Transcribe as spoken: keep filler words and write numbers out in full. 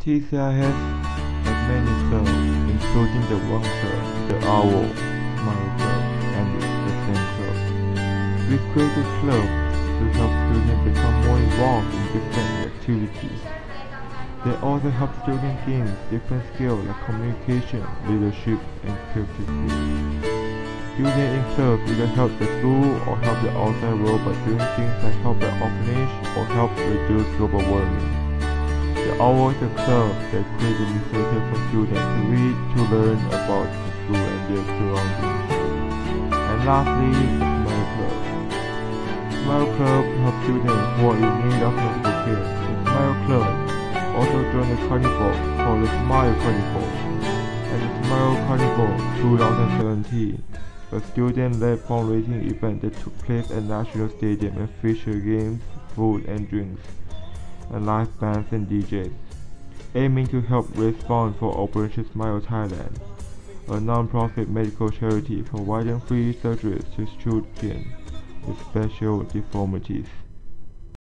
T C I has had many clubs, including the One Club, the Owl, Smile Club, and the Same Club. We created clubs to help students become more involved in different activities. They also help students gain different skills like communication, leadership, and creative skills. Students in clubs either help the school or help the outside world by doing things like help the orphanage or help reduce global warming. The Owl is a club that creates initiatives for students to read, to learn about the school and their surroundings. And lastly, the Smile Club. Smile Club helps students who are in need of medical care. The Smile Club also joined the carnival called the Smile Carnival and the Smile Carnival twenty seventeen, a student-led fundraising event that took place at National Stadium and featured games, food and drinks, and live bands and D Js, aiming to help raise funds for Operation Smile Thailand, a non-profit medical charity providing free surgeries to children with special deformities.